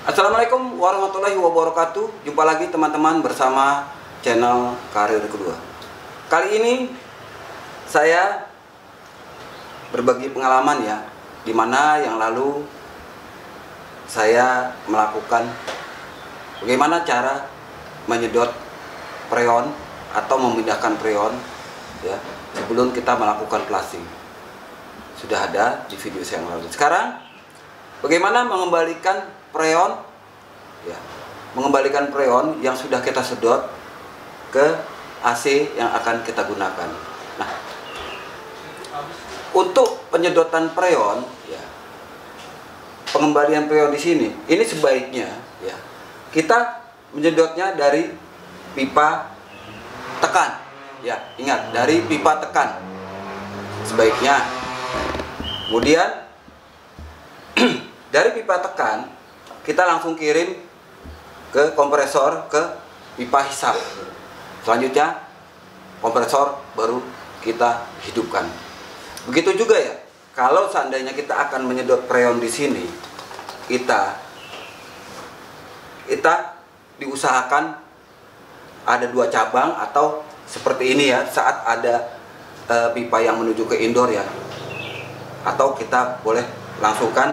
Assalamualaikum warahmatullahi wabarakatuh. Jumpa lagi teman-teman bersama channel Karir Kedua. Kali ini saya berbagi pengalaman ya, dimana yang lalu saya melakukan bagaimana cara menyedot preon atau memindahkan preon ya, sebelum kita melakukan flushing. Sudah ada di video saya yang lalu. Sekarang bagaimana mengembalikan preon ya, mengembalikan preon yang sudah kita sedot ke AC yang akan kita gunakan. Nah, untuk penyedotan preon ya, pengembalian preon di sini, ini sebaiknya ya kita menyedotnya dari pipa tekan ya, ingat, dari pipa tekan sebaiknya. Kemudian dari pipa tekan kita langsung kirim ke kompresor, ke pipa hisap. Selanjutnya kompresor baru kita hidupkan. Begitu juga ya, kalau seandainya kita akan menyedot preon di sini, kita diusahakan ada 2 cabang atau seperti ini ya, saat ada pipa yang menuju ke indoor ya, atau kita boleh langsungkan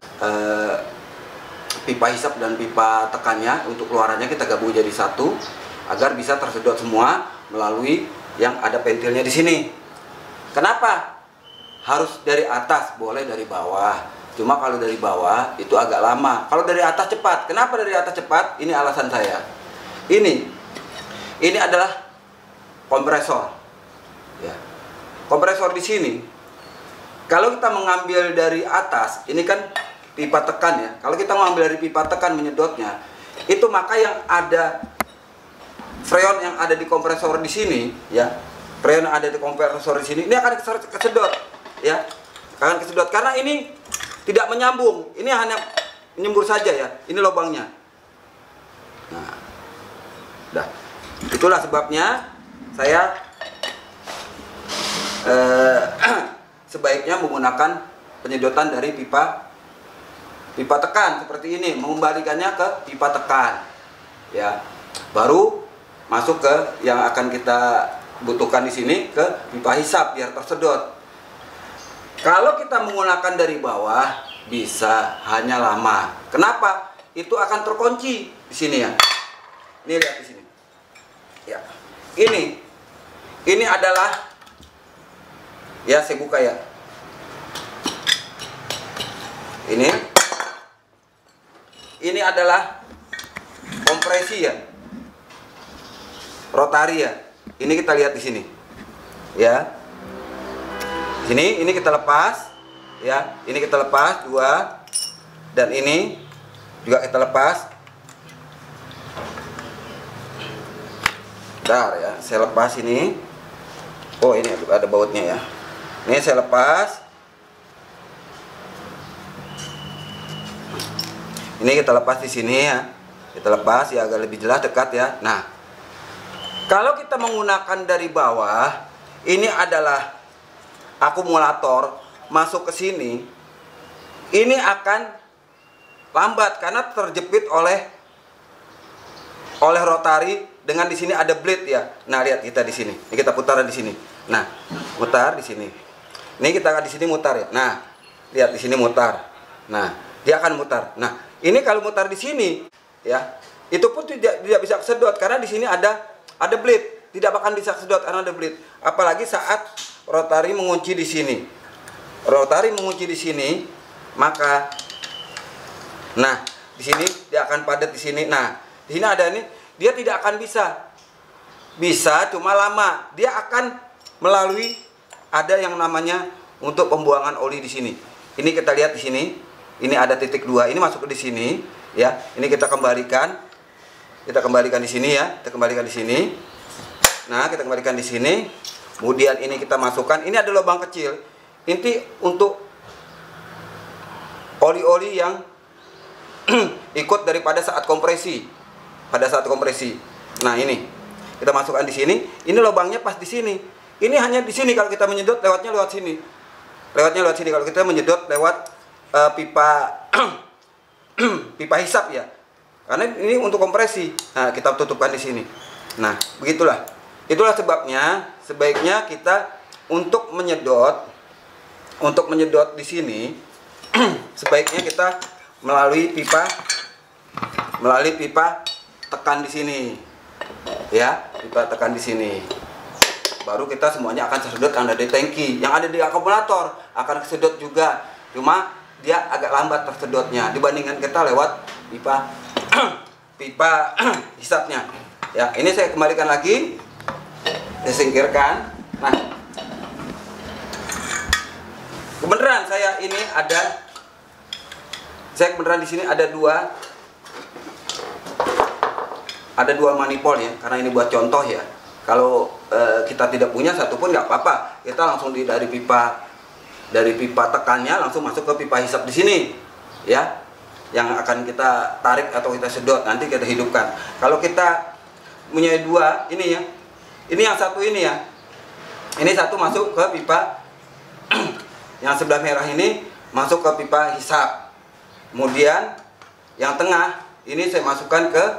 pipa hisap dan pipa tekannya untuk keluarannya kita gabung jadi satu agar bisa tersedot semua melalui yang ada pentilnya di sini. Kenapa harus dari atas? Boleh dari bawah. Cuma kalau dari bawah itu agak lama. Kalau dari atas cepat. Kenapa dari atas cepat? Ini alasan saya. Ini adalah kompresor. Ya. Kompresor di sini. Kalau kita mengambil dari atas, ini kan pipa tekan ya. Kalau kita mengambil dari pipa tekan menyedotnya, itu maka yang ada freon yang ada di kompresor di sini ya, freon yang ada di kompresor di sini, ini akan kesedot ya, akan kesedot karena ini tidak menyambung. Ini hanya menyembur saja ya. Ini lubangnya. Nah, dah. Itulah sebabnya saya sebaiknya menggunakan penyedotan dari pipa tekan seperti ini, mengembalikannya ke pipa tekan ya, baru masuk ke yang akan kita butuhkan di sini, ke pipa hisap biar tersedot. Kalau kita menggunakan dari bawah bisa hanya lama. Kenapa? Itu akan terkunci di sini ya. Ini lihat di sini ya, ini adalah ya, saya buka ya, ini adalah kompresi ya, rotari ya. Ini kita lihat di sini ya. Ini kita lepas ya. Ini kita lepas 2, dan ini juga kita lepas. Bentar ya, saya lepas ini. Oh, ini ada bautnya ya. Ini saya lepas. Ini kita lepas di sini ya. Kita lepas ya, agak lebih jelas, dekat ya. Nah, kalau kita menggunakan dari bawah, ini adalah akumulator masuk ke sini. Ini akan lambat karena terjepit oleh rotari, dengan di sini ada blade ya. Nah, lihat kita di sini. Ini kita putar di sini. Nah, mutar di sini. Ini kita di sini mutar ya. Nah, lihat di sini mutar. Nah, dia akan mutar. Nah, ini kalau mutar di sini ya, itu pun tidak bisa kesedot karena di sini ada blade. Tidak akan bisa kesedot karena ada blade. Apalagi saat rotari mengunci di sini. Rotari mengunci di sini, maka nah, di sini dia akan padat di sini. Nah, di sini ada ini, dia tidak akan bisa. Bisa cuma lama. Dia akan melalui ada yang namanya untuk pembuangan oli di sini. Ini kita lihat di sini. Ini ada titik 2, ini masuk ke di sini ya. Ini kita kembalikan. Kita kembalikan di sini ya. Kita kembalikan di sini. Nah, kita kembalikan di sini. Kemudian ini kita masukkan. Ini ada lubang kecil. Inti untuk oli-oli yang ikut daripada saat kompresi. Pada saat kompresi. Nah, ini kita masukkan di sini. Ini lubangnya pas di sini. Ini hanya di sini kalau kita menyedot, lewatnya lewat sini. Lewatnya lewat sini kalau kita menyedot lewat pipa pipa hisap ya. karena ini untuk kompresi. Nah, kita tutupkan di sini. Nah, begitulah. Itulah sebabnya sebaiknya kita untuk menyedot di sini sebaiknya kita melalui pipa tekan di sini. Ya, pipa tekan di sini. Baru kita semuanya akan tersedot yang ada di tangki. Yang ada di akumulator akan tersedot juga. Cuma dia agak lambat tersedotnya dibandingkan kita lewat pipa hisapnya. Ya, ini saya kembalikan lagi. Saya singkirkan. Nah, kebenaran di sini ada dua manifold ya, karena ini buat contoh ya. Kalau kita tidak punya satu pun nggak apa-apa, kita langsung dari pipa tekannya langsung masuk ke pipa hisap di sini, ya, yang akan kita tarik atau kita sedot nanti kita hidupkan. Kalau kita punya dua ini ya, ini yang satu ini ya, ini satu masuk ke pipa yang sebelah merah ini masuk ke pipa hisap. Kemudian yang tengah ini saya masukkan ke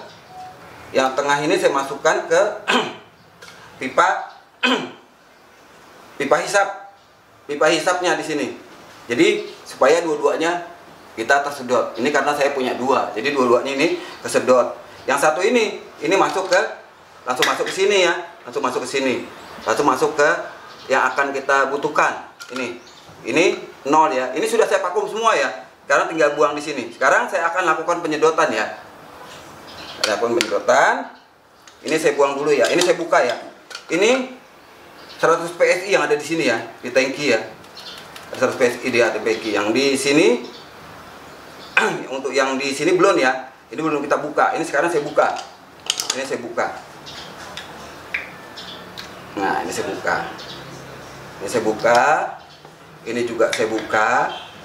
pipa hisapnya di sini. Jadi supaya dua-duanya kita tersedot. Ini karena saya punya dua, jadi dua-duanya ini tersedot. Yang satu ini langsung masuk ke sini ya, langsung masuk ke yang akan kita butuhkan. Ini 0 ya. Ini sudah saya vakum semua ya. Sekarang tinggal buang di sini. Sekarang saya akan lakukan penyedotan ya. Ini saya buang dulu ya. Ini saya buka ya. Ini 100 PSI yang ada di sini ya, di tangki ya. 100 PSI di tangki. Yang di sini untuk yang di sini belum ya. Ini belum kita buka. Ini sekarang saya buka. Nah, ini saya buka. Ini juga saya buka.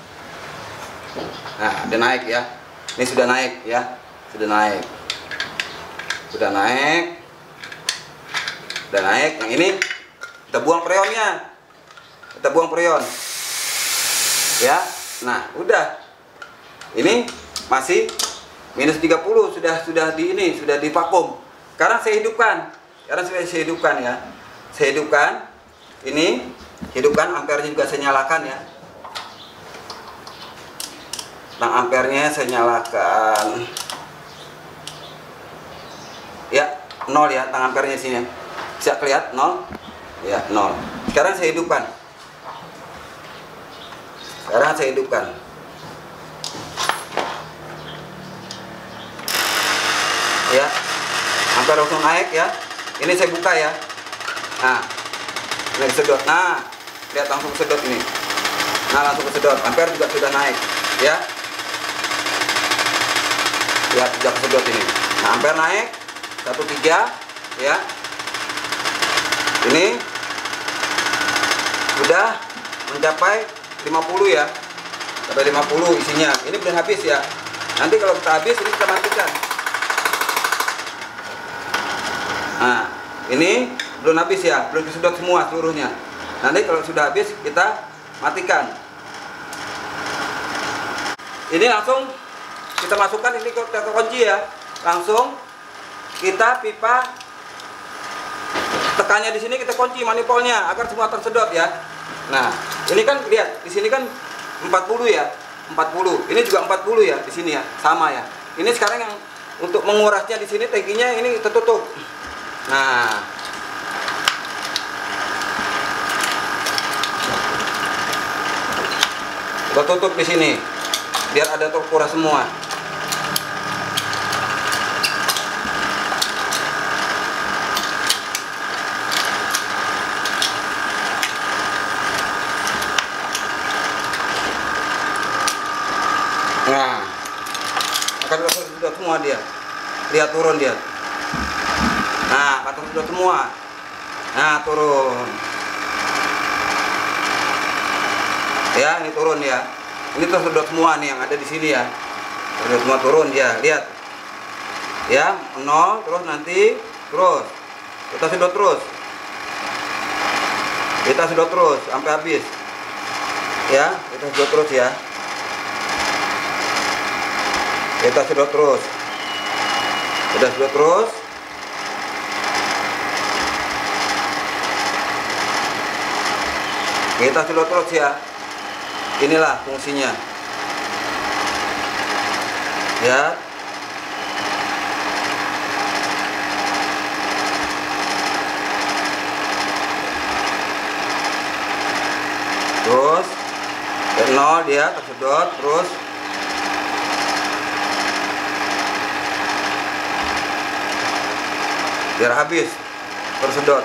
Nah, udah naik ya. Ini sudah naik ya. Sudah naik. Yang ini kita buang freonnya. Ya. Nah, udah. Ini masih minus 30, sudah di vakum. Sekarang saya hidupkan. Ya. Saya hidupkan. Ini hidupkan, ampernya juga saya nyalakan ya. Tang ampernya saya nyalakan. Ya, 0 ya, tang ampernya sini. Bisa kelihatan 0? Ya, 0. Sekarang saya hidupkan. Ya. Ampere langsung naik ya. Ini saya buka ya. Nah, ini sedot. Nah, lihat langsung sedot ini. Nah, langsung sedot. Ampere juga sudah naik ya. Lihat sejak sedot ini. Nah, ampere naik 13 ya. Ini sudah mencapai 50 ya. Sampai 50 isinya. Ini belum habis ya. Nanti kalau kita habis ini kita matikan. Nah, ini belum habis ya, belum disedot semua seluruhnya. Nanti kalau sudah habis kita matikan. Ini langsung kita masukkan, ini kita kunci ya. Langsung kita pipa tekannya di sini kita kunci manifoldnya agar semua tersedot ya. Nah, ini kan lihat di sini kan 40 ya. 40. Ini juga 40 ya di sini ya, sama ya. Ini sekarang yang untuk mengurasnya di sini tangkinya ini tertutup. Nah, gua tutup di sini biar ada terkuras semua. Nah, akan tersedot semua dia. Lihat turun dia. Nah, akan tersedot semua. Nah, turun. Ya, ini turun ya. Ini tersedot semua nih yang ada di sini ya. Tersedot semua turun dia. Lihat. Ya, 0 terus nanti terus. Kita sedot terus. Sampai habis. Ya, kita sedot terus ya. Kita sedot terus. Udah sedot terus. Kita sedot terus ya. Inilah fungsinya. Ya. Terus ke 0 dia tersedot terus. Biar habis tersedot.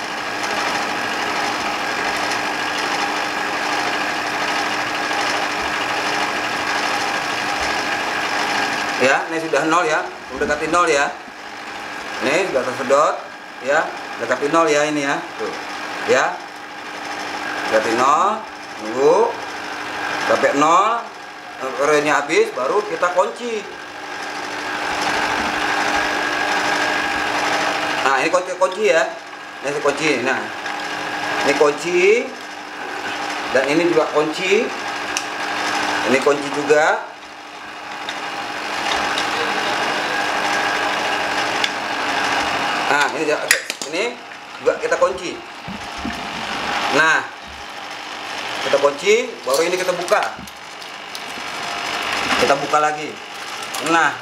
Ya, ini sudah 0 ya, mendekati 0 ya. Ini sudah tersedot ya, mendekati 0 ya ini ya. Tuh. Ya. Mendekati 0, tunggu sampai 0, relnya habis baru kita kunci. Nah, ini kunci ya. Ini kunci. Nah. Ini kunci. Dan ini juga kunci. Ini kunci juga. Nah, ini juga kita kunci. Nah, kita kunci, baru ini kita buka. Kita buka lagi. Nah,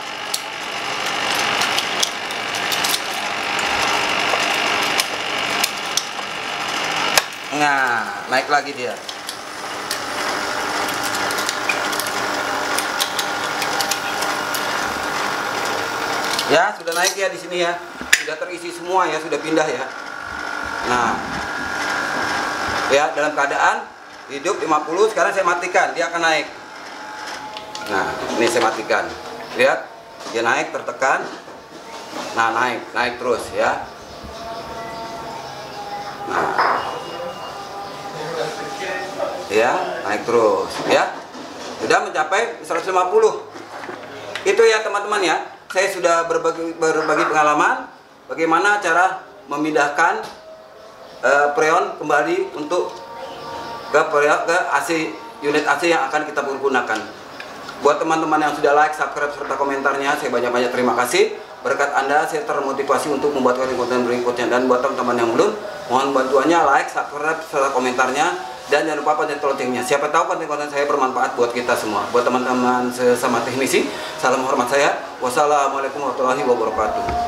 naik lagi dia. Ya, sudah naik ya di sini ya. Sudah terisi semua ya, sudah pindah ya. Nah, ya dalam keadaan hidup 50, sekarang saya matikan, dia akan naik. Nah, ini saya matikan. Lihat, dia naik, tertekan. Nah, naik terus ya. Nah, ya, naik terus ya. Sudah mencapai 150. Itu ya teman-teman ya. Saya sudah berbagi pengalaman bagaimana cara memindahkan freon kembali untuk ke AC, unit AC yang akan kita gunakan. Buat teman-teman yang sudah like, subscribe, serta komentarnya, saya banyak-banyak terima kasih. Berkat Anda, saya termotivasi untuk membuat konten berikutnya. Dan buat teman-teman yang belum, mohon bantuannya like, subscribe, serta komentarnya. Dan jangan lupa pencet loncengnya. Siapa tahu konten-konten saya bermanfaat buat kita semua. Buat teman-teman sesama teknisi, salam hormat saya. Wassalamualaikum warahmatullahi wabarakatuh.